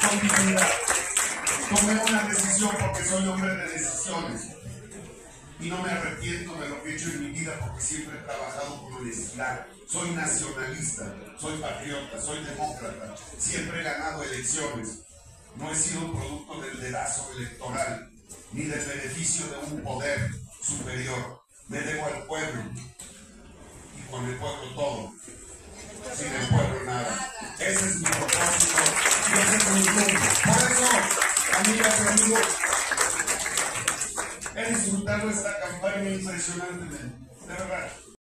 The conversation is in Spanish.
con dignidad. Tomé una decisión porque soy hombre de decisiones. Y no me arrepiento de lo que he hecho en mi vida porque siempre he trabajado con honestidad. Soy nacionalista, soy patriota, soy demócrata. Siempre he ganado elecciones. No he sido producto del dedazo electoral ni del beneficio de un poder superior. Me debo al pueblo y con el pueblo todo. Sin el pueblo nada. Ese es mi propósito y ese es mi rumbo. Por eso, amigas y amigos, he disfrutado esta campaña impresionantemente, de verdad.